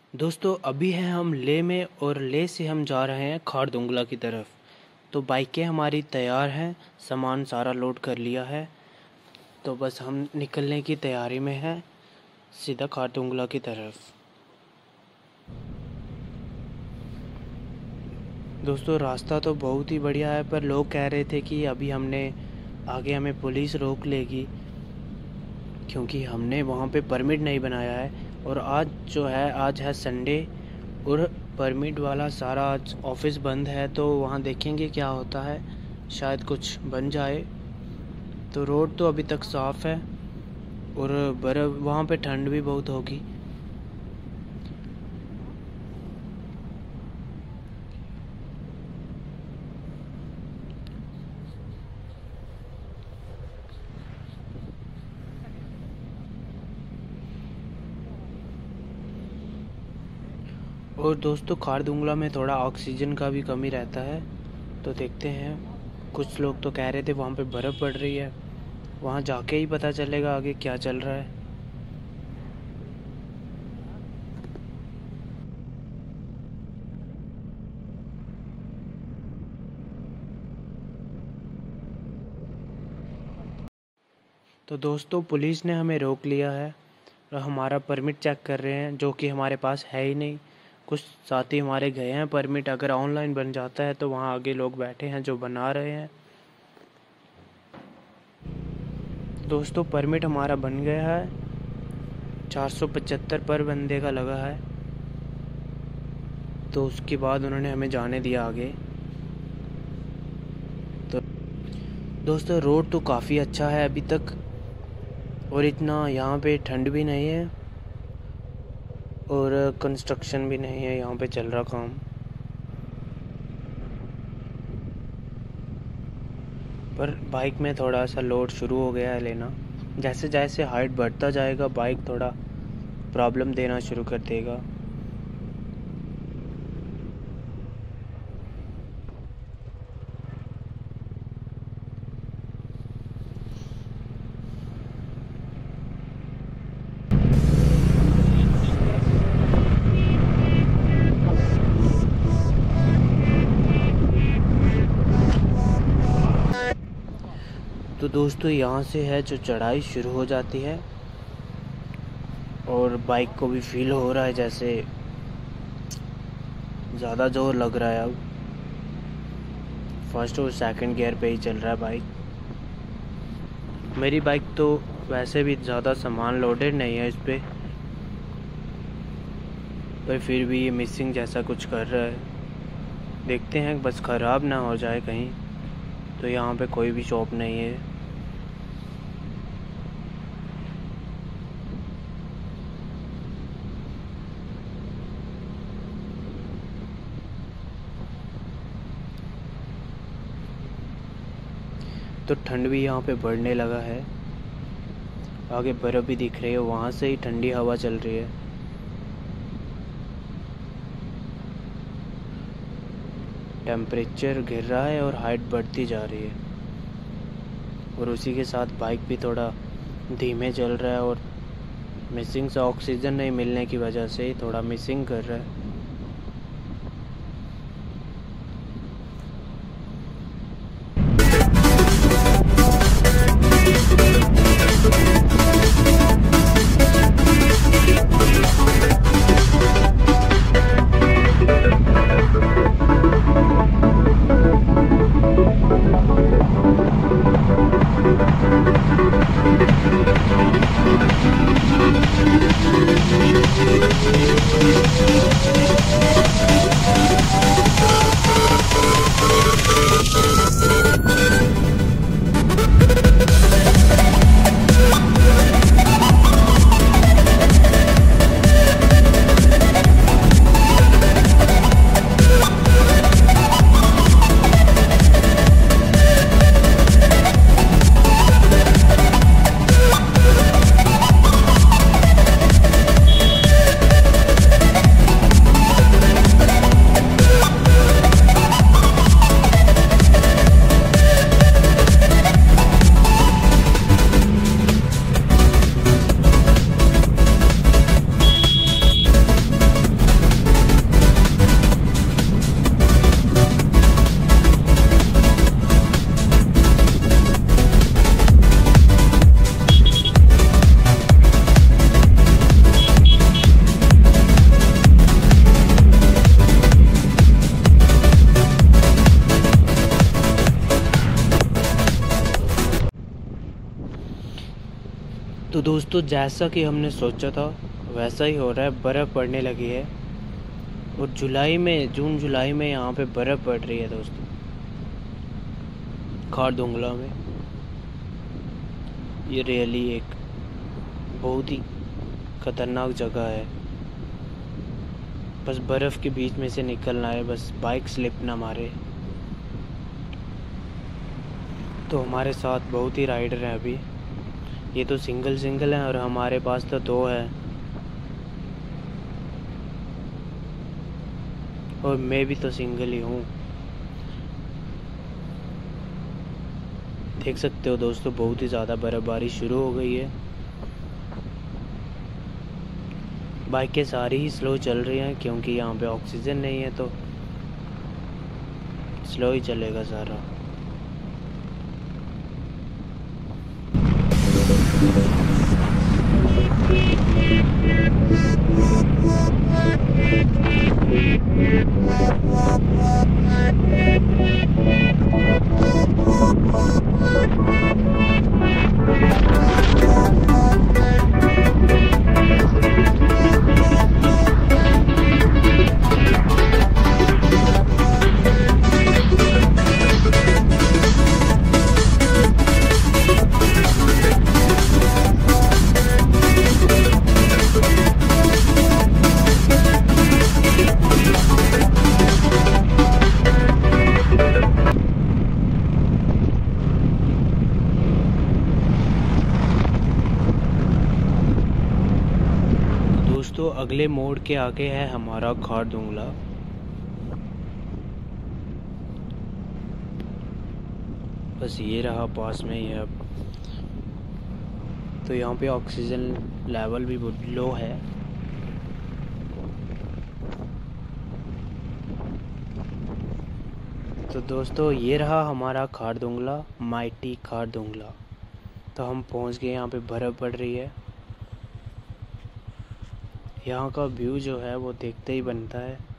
दोस्तों अभी हैं हम लेह में और लेह से हम जा रहे हैं खारदुंगला की तरफ। तो बाइकें हमारी तैयार हैं, सामान सारा लोड कर लिया है, तो बस हम निकलने की तैयारी में हैं सीधा खारदुंगला की तरफ। दोस्तों रास्ता तो बहुत ही बढ़िया है, पर लोग कह रहे थे कि अभी हमने आगे हमें पुलिस रोक लेगी क्योंकि हमने वहाँ पे परमिट नहीं बनाया है। और आज है संडे और परमिट वाला सारा आज ऑफिस बंद है, तो वहाँ देखेंगे क्या होता है, शायद कुछ बन जाए। तो रोड तो अभी तक साफ़ है और बर्फ़ वहाँ पे ठंड भी बहुत होगी। और दोस्तों खारदुंगला में थोड़ा ऑक्सीजन का भी कमी रहता है, तो देखते हैं। कुछ लोग तो कह रहे थे वहाँ पे बर्फ़ पड़ रही है, वहाँ जाके ही पता चलेगा आगे क्या चल रहा है। तो दोस्तों पुलिस ने हमें रोक लिया है और हमारा परमिट चेक कर रहे हैं, जो कि हमारे पास है ही नहीं। कुछ साथी हमारे गए हैं परमिट, अगर ऑनलाइन बन जाता है तो वहाँ आगे लोग बैठे हैं जो बना रहे हैं। दोस्तों परमिट हमारा बन गया है, 475 पर बंदे का लगा है, तो उसके बाद उन्होंने हमें जाने दिया आगे। तो दोस्तों रोड तो काफ़ी अच्छा है अभी तक, और इतना यहाँ पे ठंड भी नहीं है और कंस्ट्रक्शन भी नहीं है, यहाँ पे चल रहा काम। पर बाइक में थोड़ा सा लोड शुरू हो गया है लेना, जैसे जैसे हाइट बढ़ता जाएगा बाइक थोड़ा प्रॉब्लम देना शुरू कर देगा। तो दोस्तों यहाँ से है जो चढ़ाई शुरू हो जाती है और बाइक को भी फील हो रहा है जैसे ज़्यादा जोर लग रहा है। अब फर्स्ट और सेकंड गियर पे ही चल रहा है बाइक। मेरी बाइक तो वैसे भी ज़्यादा सामान लोडेड नहीं है इस पर फिर भी ये मिसिंग जैसा कुछ कर रहा है। देखते हैं बस ख़राब ना हो जाए कहीं। तो यहाँ पे कोई भी शॉप नहीं है। तो ठंड भी यहाँ पे बढ़ने लगा है, आगे बर्फ़ भी दिख रही है, वहाँ से ही ठंडी हवा चल रही है। टेम्परेचर गिर रहा है और हाइट बढ़ती जा रही है, और उसी के साथ बाइक भी थोड़ा धीमे चल रहा है, और मिसिंग से ऑक्सीजन नहीं मिलने की वजह से ही थोड़ा मिसिंग कर रहा है। तो दोस्तों जैसा कि हमने सोचा था वैसा ही हो रहा है, बर्फ़ पड़ने लगी है और जून जुलाई में यहाँ पे बर्फ़ पड़ रही है दोस्तों, खारदुंगला में। ये रियली एक बहुत ही ख़तरनाक जगह है। बस बर्फ़ के बीच में से निकलना है, बस बाइक स्लिप ना मारे। तो हमारे साथ बहुत ही राइडर हैं अभी। ये तो सिंगल हैं और हमारे पास तो 2 है और मैं भी तो सिंगल ही हूँ। देख सकते हो दोस्तों, बहुत ही ज़्यादा बर्फ़बारी शुरू हो गई है। बाइकें सारी ही स्लो चल रही हैं क्योंकि यहाँ पे ऑक्सीजन नहीं है, तो स्लो ही चलेगा सारा। दोस्तों अगले मोड़ के आगे है हमारा खारदुंगला। बस ये रहा पास में ही अब। तो यहाँ पे ऑक्सीजन लेवल भी बहुत लो है। तो दोस्तों ये रहा हमारा खारदुंगला, माइटी खारदुंगला। तो हम पहुँच गए, यहाँ पे बर्फ़ पड़ रही है। यहाँ का व्यू जो है वो देखते ही बनता है।